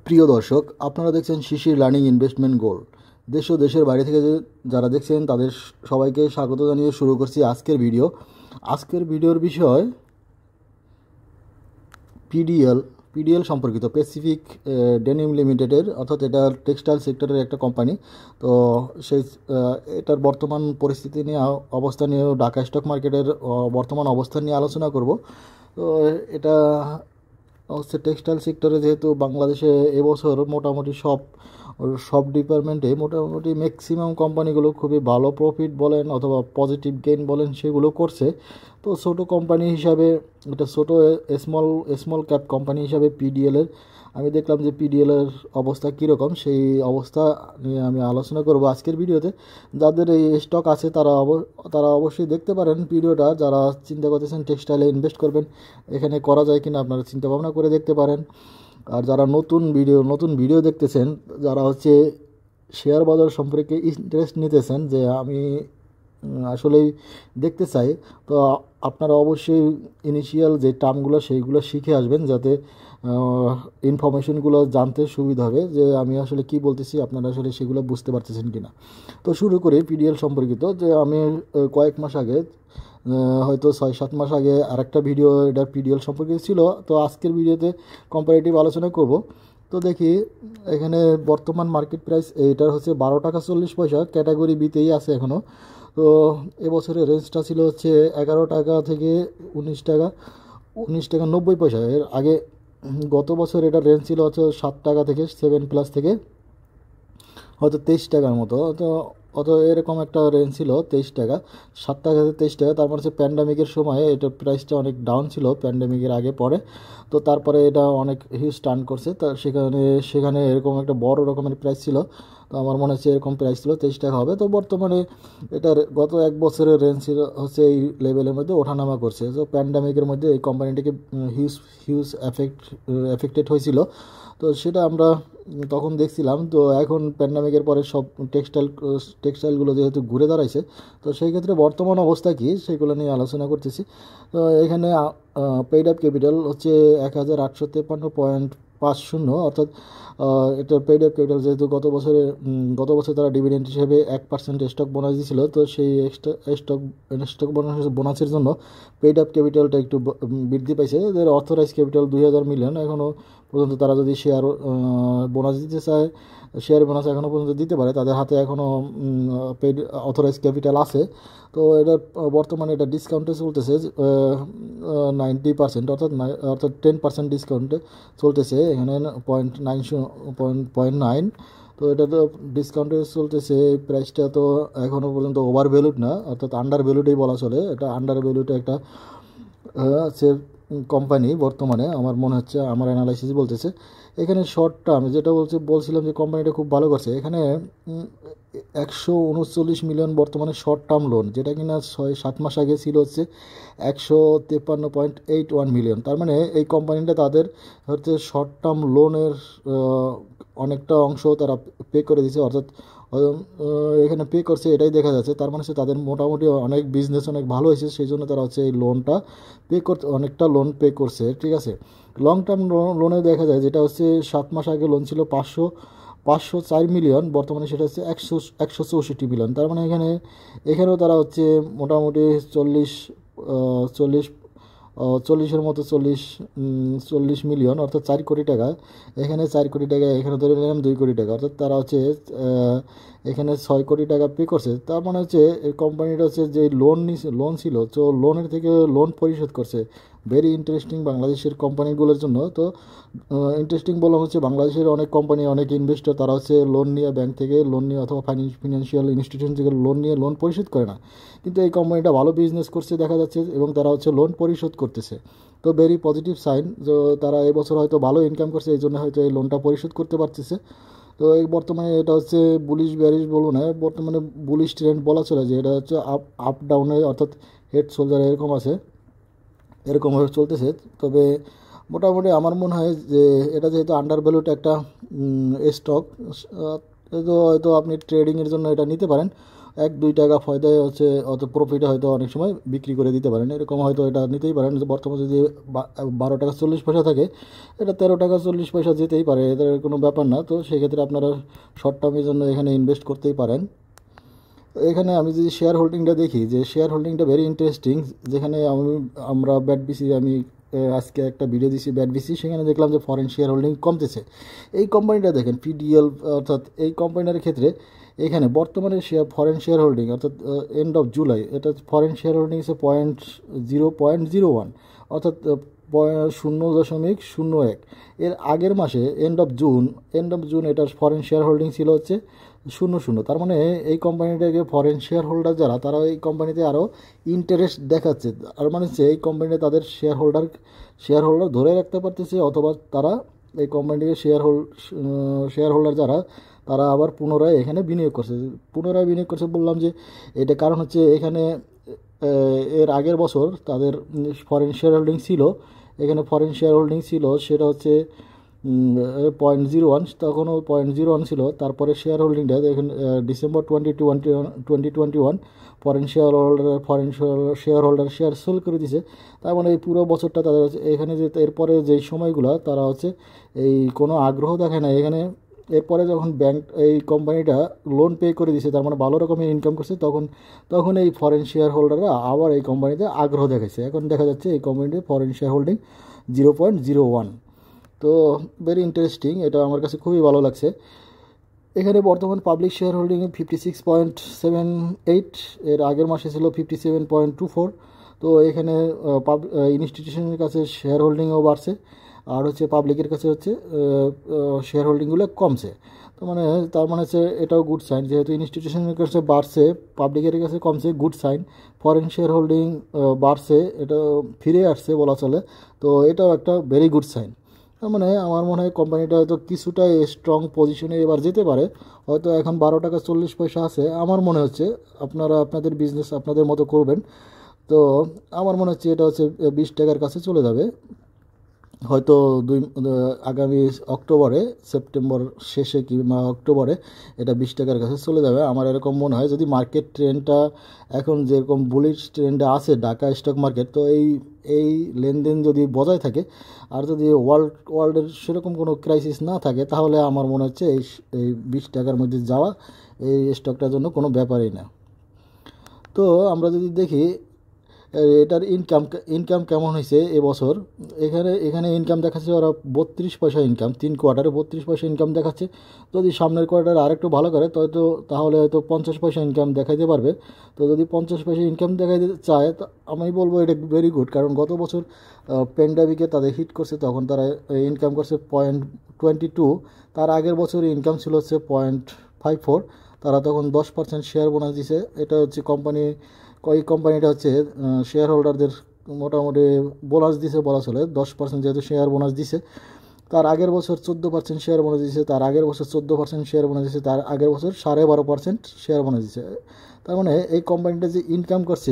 প্রিয় দর্শক, আপনারা দেখছেন শিশির লার্নিং ইনভেস্টমেন্ট গোল্ড। দেশ ও দেশের বাইরে থেকে যারা দেখছেন তাদের সবাইকে স্বাগত জানিয়ে শুরু করছি আজকের ভিডিও। আজকের ভিডিওর বিষয় পিডিএল সম্পর্কিত, প্যাসিফিক ডেনিম লিমিটেডের, অর্থাৎ এটা টেক্সটাইল সেক্টরের একটা কোম্পানি। তো সেই এটার বর্তমান পরিস্থিতি নিয়ে, অবস্থা নিয়ে, ঢাকা স্টক মার্কেটের বর্তমান অবস্থান নিয়ে আলোচনা করব। তো এটা হচ্ছে টেক্সটাইল সেক্টরে, যেহেতু বাংলাদেশে এবছর মোটামুটি সব ডিপার্টমেন্টে মোটামুটি ম্যাক্সিমাম কোম্পানিগুলো খুবই ভালো প্রফিট বলেন অথবা পজিটিভ গেইন বলেন সেগুলো করছে। তো ছোটো কোম্পানি হিসাবে, এটা ছোটো স্মল ক্যাপ কোম্পানি হিসাবে পিডিএলের আমি দেখলাম যে পিডিএলের অবস্থা কীরকম, সেই অবস্থা নিয়ে আমি আলোচনা করব আজকের ভিডিওতে। যাদের এই স্টক আছে তারা অবশ্যই দেখতে পারেন ভিডিওটা। যারা চিন্তা করতেছেন টেক্সটাইলে ইনভেস্ট করবেন, এখানে করা যায় কিনা আপনারা চিন্তা ভাবনা করে দেখতে পারেন। আর যারা নতুন ভিডিও দেখতেছেন, যারা হচ্ছে শেয়ার বাজার সম্পর্কে ইন্টারেস্ট নিতেছেন যে আমি আসলেই দেখতে চাই, তো আপনারা অবশ্যই ইনিশিয়াল যে টার্মগুলো সেইগুলো শিখে আসবেন, যাতে ইনফরমেশনগুলো জানতে সুবিধা হবে যে আমি আসলে কি বলতেছি, আপনারা আসলে সেগুলো বুঝতে পারতেছেন কিনা। তো শুরু করি পিডিএল সম্পর্কিত। যে আমি কয়েক মাস আগে, হয়তো 6-7 মাস আগে আরেকটা ভিডিও এটা পিডিএল সম্পর্কিত ছিল। তো আজকের ভিডিওতে কম্পারেটিভ আলোচনা করব। তো দেখি এখানে বর্তমান মার্কেট প্রাইস এইটার হচ্ছে 12 টাকা 40 পয়সা, ক্যাটাগরি বিতেই আছে এখনও। তো এবছরের রেঞ্জটা ছিল হচ্ছে 11 টাকা থেকে 19 টাকা 90 পয়সা। এর আগে গত বছর এটার রেঞ্জ ছিল হচ্ছে 7 টাকা থেকে 7+ থেকে হয়তো 23 টাকার মতো। অত এরকম একটা রেঞ্জ ছিল 23 টাকা, 7 টাকা থেকে 23 টাকা। তারপর হচ্ছে প্যান্ডামিকের সময় এটার প্রাইসটা অনেক ডাউন ছিল, প্যান্ডামিকের আগে পরে। তো তারপরে এটা অনেক হিউজ টার্ন করছে। তা সেখানে এরকম একটা বড় রকমের প্রাইস ছিল। তো আমার মনে হচ্ছে এরকম প্রাইস ছিল 23 টাকা হবে। তো বর্তমানে এটার গত এক বছরের রেঞ্জ ছিল হচ্ছে এই লেভেলের মধ্যে ওঠানামা করছে। তো প্যান্ডামিকের মধ্যে এই কোম্পানিটিকে হিউজ এফেক্টেড হয়েছিল। তো সেটা আমরা তখন দেখছিলাম। তো এখন প্যান্ডামিকের পরে সব টেক্সটাইলগুলো যেহেতু ঘুরে দাঁড়াইছে, তো সেই ক্ষেত্রে বর্তমান অবস্থা কী সেগুলো নিয়ে আলোচনা করতেছি। তো এখানে পেইড আপ ক্যাপিটাল হচ্ছে 1853.50, অর্থাৎ এটা পেইড আপ ক্যাপিটাল। যেহেতু গত বছর তারা ডিভিডেন্ড হিসেবে 1% স্টক বোনাস দিয়েছিল, তো সেই স্টক বোনাসের জন্য পেইড আপ ক্যাপিটালটা একটু বৃদ্ধি পাইছে। এদের অথরাইজ ক্যাপিটাল 2000 মিলিয়ন। এখনও পর্যন্ত তারা যদি শেয়ার বোনাস দিতে চায়, শেয়ার বোনাস এখনও পর্যন্ত দিতে পারে, তাদের হাতে এখনও পেইড অথরাইজ ক্যাপিটাল আছে। তো এটা বর্তমানে এটা ডিসকাউন্টে চলতেছে 90%, অর্থাৎ 10% ডিসকাউন্টে চলতেছে এখানে 0.9। তো এটা তো ডিসকাউন্টে চলতেছে। এই প্রাইসটা তো এখনও পর্যন্ত ওভার ভ্যালুড না, অর্থাৎ আন্ডার ভ্যালুডেই বলা চলে। এটা আন্ডার ভ্যালুডে একটা সে কোম্পানি বর্তমানে আমার মনে হচ্ছে, আমার অ্যানালাইসিস বলতেছে। এখানে শর্ট টার্ম যেটা বলছিলাম যে কোম্পানিটা খুব ভালো করছে। এখানে 139 মিলিয়ন বর্তমানে শর্ট টার্ম লোন, যেটা কিনা 6-7 মাস আগে ছিল হচ্ছে 153.81 মিলিয়ন। তার মানে এই কোম্পানিটা তাদের হচ্ছে শর্ট টার্ম লোনের অনেকটা অংশ তারা পে করে দিয়েছে, অর্থাৎ এখানে পে করছে, এটাই দেখা যাচ্ছে। তার মানে হচ্ছে তাদের মোটামুটি অনেক বিজনেস অনেক ভালো হয়েছে, সেই জন্য তারা হচ্ছে এই লোনটা অনেকটা লোন পে করছে, ঠিক আছে। লং টার্ম লোনে দেখা যায় যেটা হচ্ছে 7 মাস আগে লোন ছিল 504 মিলিয়ন, বর্তমানে সেটা হচ্ছে 164 মিলিয়ন। তার মানে এখানেও তারা হচ্ছে মোটামুটি 40 মতো 40 মিলিয়ন, অর্থাৎ 4 কোটি টাকা। এখানে 4 কোটি টাকা, এখানে ধরে নিলাম 2 কোটি টাকা, অর্থাৎ তারা হচ্ছে এখানে 6 কোটি টাকা পে করছে। তার মানে হচ্ছে এই কোম্পানিটা হচ্ছে যে লোন ছিল, তো লোনের থেকে লোন পরিশোধ করছে। ভেরি ইন্টারেস্টিং বাংলাদেশের কোম্পানিগুলোর জন্য। তো ইন্টারেস্টিং বললাম হচ্ছে বাংলাদেশের অনেক কোম্পানি, অনেক ইনভেস্টর তারা হচ্ছে লোন নিয়ে, ব্যাংক থেকে লোন নিয়ে অথবা ফিনান্সিয়াল ইনস্টিটিউশন থেকে লোন নিয়ে লোন পরিশোধ করে না, কিন্তু এই কোম্পানিটা ভালো বিজনেস করছে দেখা যাচ্ছে, এবং তারা হচ্ছে লোন পরিশোধ করতেছে। তো ভেরি পজিটিভ সাইন যে তারা এবছর হয়তো ভালো ইনকাম করছে, এই জন্য হয়তো এই লোনটা পরিশোধ করতে পারতেছে। তো এই বর্তমানে এটা হচ্ছে বুলিশ ব্যারিশ বলবো না, বর্তমানে বুলিশ ট্রেন্ড বলা চলে, যে এটা হচ্ছে আপ ডাউনে, অর্থাৎ হেড শোল্ডার এরকমভাবে চলতেছে। তবে মোটামুটি আমার মনে হয় যে এটা যেহেতু আন্ডার ভ্যালুড একটা স্টক, তো হয়তো আপনি ট্রেডিংয়ের জন্য এটা নিতে পারেন। 1-2 টাকা ফয়দায় হচ্ছে অত প্রফিটে হয়তো অনেক সময় বিক্রি করে দিতে পারেন, এরকম হয়তো এটা নিতেই পারেন। যে বর্তমানে যদি 12 টাকা 40 পয়সা থাকে, এটা 13 টাকা 40 পয়সা যেতেই পারে, এদের কোনো ব্যাপার না। তো সেক্ষেত্রে আপনারা শর্ট টার্মের জন্য এখানে ইনভেস্ট করতেই পারেন। এখানে আমি যদি শেয়ার হোল্ডিংটা দেখি, যে শেয়ার হোল্ডিংটা ভেরি ইন্টারেস্টিং, যেখানে আমরা ব্যাট বিসি, আমি আজকে একটা ভিডিও দিছি ব্যাট বিসি, সেখানে দেখলাম যে ফরেন শেয়ার হোল্ডিং কমতেছে। এই কোম্পানিটা দেখেন PDL, অর্থাৎ এই কোম্পানিটার ক্ষেত্রে এখানে বর্তমানে ফরেন শেয়ার হোল্ডিং অর্থাৎ এন্ড অফ জুলাই, এটা ফরেন শেয়ার হোল্ডিং হচ্ছে 0.01, অর্থাৎ 0.01। এর আগের মাসে এন্ড অফ জুন এটার ফরেন শেয়ার হোল্ডিং ছিল হচ্ছে 0.0। তার মানে এই কোম্পানিটাকে ফরেন শেয়ার হোল্ডার যারা, তারা এই কোম্পানিতে আরও ইন্টারেস্ট দেখাচ্ছে। আর মানে হচ্ছে এই কোম্পানিতে তাদের শেয়ার হোল্ডার ধরে রাখতে পারতেছে, অথবা তারা এই কোম্পানিকে শেয়ার হোল্ডার যারা, তারা আবার পুনরায় এখানে বিনিয়োগ করছে। বললাম যে এটা কারণ হচ্ছে এখানে এর আগের বছর তাদের ফরেন শেয়ার হোল্ডিং ছিল, সেটা হচ্ছে 0.01, তখনও 0.01 ছিল। তারপরে শেয়ার হোল্ডিংটা এখানে December 2021 foreign share holder share sell করে দিছে। তার মানে এই পুরো বছরটা তাদের এখানে যে এরপরে যেই সময়গুলো তারা হচ্ছে এই কোনো আগ্রহ দেখায় না এখানে। এরপরে যখন ব্যাংক এই কোম্পানিটা লোন পে করে দিছে, তার মানে ভালো রকমের ইনকাম করছে, তখন এই ফরেন শেয়ার হোল্ডাররা আবার এই কোম্পানিতে আগ্রহ দেখাইছে। এখন দেখা যাচ্ছে এই কোম্পানিতে ফরেন শেয়ার হোল্ডিং 0.01। তো ভেরি ইন্টারেস্টিং, এটা আমার কাছে খুবই ভালো লাগছে। এখানে বর্তমান পাবলিক শেয়ার হোল্ডিং 56.78, এর আগের মাসে ছিল 57.24। তো এখানে ইনস্টিটিউশনের কাছে শেয়ার হোল্ডিংও বাড়ছে, আর হচ্ছে পাবলিকের কাছে হচ্ছে শেয়ার হোল্ডিংগুলো কমছে। তার মানে হচ্ছে এটাও গুড সাইন, যেহেতু ইনস্টিটিউশনের কাছে বাড়ছে, পাবলিকের কাছে কমছে, good sign. Foreign share holding বাড়ছে, এটা ফিরে আসছে বলা চলে, তো এটাও একটা ভেরি গুড সাইন। তার মানে আমার মনে হয় কোম্পানিটা হয়তো কিছুটা স্ট্রং পজিশনে এবার যেতে পারে। হয়তো এখন 12 টাকা 40 পয়সা আছে, আমার মনে হচ্ছে আপনারা আপনাদের বিজনেস আপনাদের মতো করবেন। তো আমার মনে হচ্ছে এটা হচ্ছে 20 টাকার কাছে চলে যাবে, হয়তো আগামী অক্টোবরে, সেপ্টেম্বর শেষে কিংবা অক্টোবরে এটা 20 টাকার কাছে চলে যাবে, আমার এরকম মনে হয়। যদি মার্কেট ট্রেন্ডটা এখন যেরকম বুলিশ ট্রেন্ডে আছে ঢাকা স্টক মার্কেট, তো এই লেনদেন যদি বজায় থাকে, আর যদি ওয়ার্ল্ডের সেরকম কোনো ক্রাইসিস না থাকে, তাহলে আমার মনে হচ্ছে এই 20 টাকার মধ্যে যাওয়া এই স্টকটার জন্য কোনো ব্যাপারই না। তো আমরা যদি দেখি এটার ইনকাম কেমন হয়েছে এবছর, এখানে ইনকাম দেখাচ্ছে ওরা 32 পয়সা ইনকাম, 3 কোয়ার্টারে 32 পয়সা ইনকাম দেখাচ্ছে। যদি সামনের কোয়ার্টারে আরেকটু ভালো করে তাহলে হয়তো 50 পয়সা ইনকাম দেখাইতে পারবে। তো যদি 50 পয়সা ইনকাম দেখাইতে চায়, আমি বলবো এটা ভেরি গুড, কারণ গত বছর প্যান্ডামিকে তাদের হিট করছে, তখন তারা ইনকাম করছে 0.22, তার আগের বছর ইনকাম ছিল হচ্ছে 0.54। তারা তখন 10% শেয়ার বোনাস দিছে। এটা হচ্ছে এই কোম্পানিটা হচ্ছে শেয়ার হোল্ডারদের মোটামুটি বোনাস দিছে বলা চলে, 10% যেহেতু শেয়ার বোনাস দিছে। তার আগের বছর 14% শেয়ার বোনাস দিছে, তার আগের বছর 14% শেয়ার বোনাস দিছে, তার আগের বছর 12.5% শেয়ার বোনাস দিছে। তার মানে এই কোম্পানিটা যে ইনকাম করছে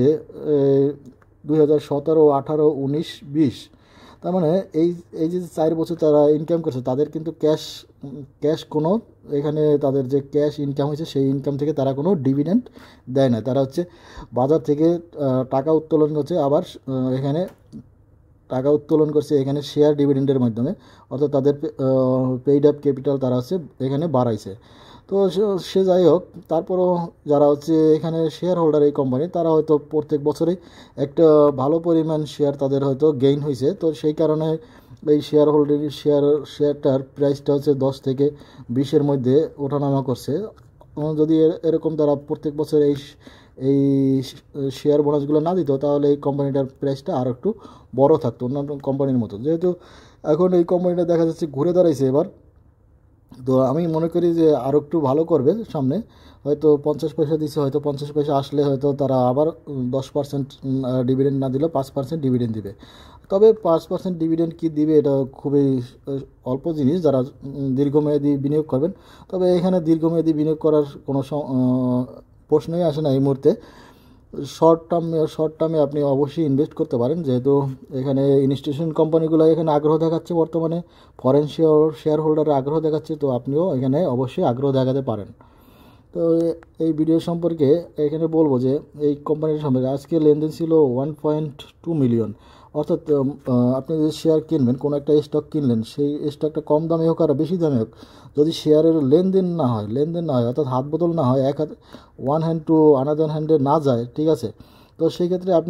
2017, 18, 19, 20, তার মানে এই যে 4 বছর তারা ইনকাম করছে, তাদের কিন্তু ক্যাশ কোনো, এখানে তাদের যে ক্যাশ ইনকাম হয়েছে সেই ইনকাম থেকে তারা কোনো ডিভিডেন্ড দেয় না। তারা হচ্ছে বাজার থেকে টাকা উত্তোলন করছে, আবার এখানে টাকা উত্তোলন করছে এখানে শেয়ার ডিভিডেন্ডের মাধ্যমে, অর্থাৎ তাদের পেইড আপ ক্যাপিটাল তারা হচ্ছে এখানে বাড়াইছে। তো সে যাই হোক, তারপরও যারা হচ্ছে এখানে শেয়ার হোল্ডার এই কোম্পানি, তারা হয়তো প্রত্যেক বছরেই একটা ভালো পরিমাণ শেয়ার তাদের হয়তো গেইন হয়েছে। তো সেই কারণে এই শেয়ারটার প্রাইসটা হচ্ছে 10 থেকে 20-এর মধ্যে ওঠানামা করছে। যদি এরকম তারা প্রত্যেক বছর এই শেয়ার বোনাসগুলো না দিত, তাহলে এই কোম্পানিটার প্রাইসটা আর একটু বড় থাকতো অন্যান্য কোম্পানির মতো। যেহেতু এখন এই কোম্পানিটা দেখা যাচ্ছে ঘুরে দাঁড়াইছে এবার, তো আমি মনে করি যে আরও একটু ভালো করবে সামনে। হয়তো 50 পয়সা দিছে, হয়তো 50 পয়সা আসলে হয়তো তারা আবার 10% ডিভিডেন্ড না দিলেও 5% ডিভিডেন্ড দিবে। তবে 5% ডিভিডেন্ড কি দিবে এটা খুবই অল্প জিনিস যারা দীর্ঘমেয়াদী বিনিয়োগ করবেন। তবে এখানে দীর্ঘমেয়াদী বিনিয়োগ করার কোনো প্রশ্নই আসে না এই মুহূর্তে। শর্ট টার্মে আপনি অবশ্যই ইনভেস্ট করতে পারেন, যেহেতু এখানে ইনস্টিটিউশন কোম্পানিগুলো এখানে আগ্রহ দেখাচ্ছে, বর্তমানে ফরেন শেয়ার হোল্ডার আগ্রহ দেখাচ্ছে, তো আপনিও এখানে অবশ্যই আগ্রহ দেখাতে পারেন। তো এই ভিডিও সম্পর্কে এখানে বলবো যে এই কোম্পানির সম্পর্কে আজকে লেনদেন ছিল 1.2 মিলিয়ন। অর্থাৎ আপনি যদি শেয়ার কিনবেন, কোনো একটা স্টক কিনলেন, সেই স্টকটা কম দামে হোক আর বেশি দামে হোক, যদি শেয়ারের লেনদেন না হয় অর্থাৎ হাত বদল না হয়, এক হাত ওয়ান হ্যান্ড টু আনাদার হ্যান্ডে না যায়, ঠিক আছে, তো সেই ক্ষেত্রে আপনি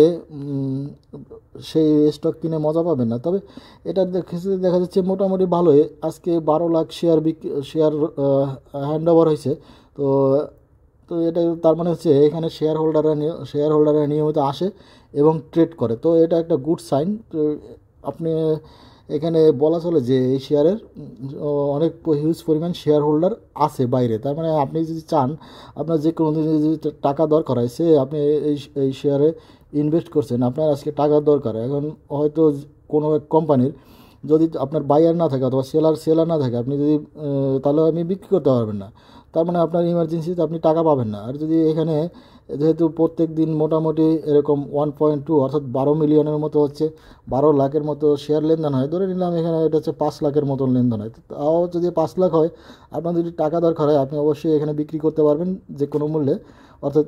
সেই স্টক কিনে মজা পাবেন না। তবে এটা দেখা যাচ্ছে মোটামুটি ভালোই, আজকে 12 লাখ শেয়ার হ্যান্ড ওভার হয়েছে। তো তো এটা তার মানে এখানে শেয়ার হোল্ডাররা নিয়মিত আসে এবং ট্রেড করে, তো এটা একটা গুড সাইন। তো আপনি এখানে বলা চলে যে এই শেয়ারের অনেক হিউজ পরিমাণ শেয়ার হোল্ডার আছে বাইরে। তার মানে আপনি যদি চান, আপনার যে কোনো দিন যদি টাকা দরকার হয়, আপনি এই শেয়ারে ইনভেস্ট করছেন, আপনার আজকে টাকার দরকার। এখন হয়তো কোনো এক কোম্পানির যদি আপনার বায়ার না থাকে অথবা সেলার না থাকে, আপনি যদি তাহলে আপনি বিক্রি করতে পারবেন না। তার মানে আপনার ইমার্জেন্সিতে আপনি টাকা পাবেন না। আর যদি এখানে যেহেতু প্রত্যেক দিন মোটামুটি এরকম 1.2 অর্থাৎ 12 মিলিয়নের মতো 12 লাখের মতো শেয়ার লেনদেন হয়, ধরে নিলাম এখানে এটা 5 লাখের মতন লেনদেন হয়। তাও যদি 5 লাখ হয়, আপনার যদি টাকা দরকার হয়, আপনি অবশ্যই এখানে বিক্রি করতে পারবেন যে কোনো মূল্যে। অর্থাৎ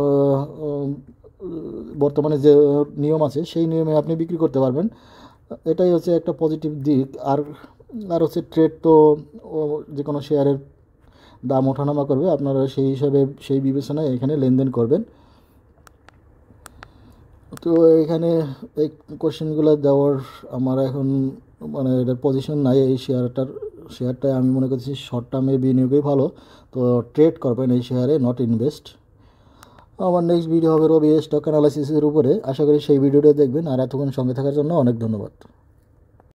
বর্তমানে যে নিয়ম আছে সেই নিয়মে আপনি বিক্রি করতে পারবেন। এটাই একটা পজিটিভ দিক। আর ট্রেড তো যে কোনো শেয়ারের দাম ওঠানামা করবে, আপনারা সেই হিসাবে সেই বিবেচনায় এখানে লেনদেন করবেন। তো এখানে এই কোশ্চেনগুলো দেওয়ার আমার এখন এটার পজিশন নাই। এই শেয়ারটায় আমি মনে করছি শর্ট টার্মে বিনিয়োগই ভালো। তো ট্রেড করবেন এই শেয়ারে, নট ইনভেস্ট। আমার নেক্সট ভিডিও হবে রবি স্টক অ্যানালাইসিসের উপরে। আশা করি সেই ভিডিওটা দেখবেন। আর এতক্ষণ সঙ্গে থাকার জন্য অনেক ধন্যবাদ।